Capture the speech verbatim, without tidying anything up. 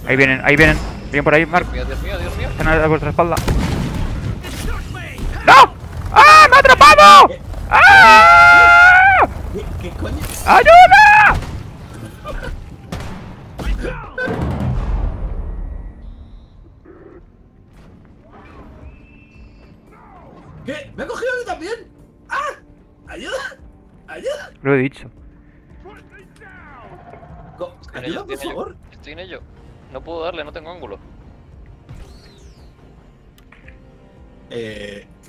Ahí vienen, ahí vienen. Vienen por ahí, Mark. Dios mío, Dios mío, Dios mío. Están a vuestra espalda. ¡No! ¡Ah! ¡Me ha atrapado! ¿Qué? ¡Ah! ¿Qué, qué coño? ¡Ayuda! ¿Qué? ¿Me ha cogido a mí también? ¡Ah! ¡Ayuda! ¡Ayuda! Lo he dicho. Co- Estoy en ¡Ayuda, ello, por estoy en favor! ello. Estoy en ello. No puedo darle, no tengo ángulo. Eh...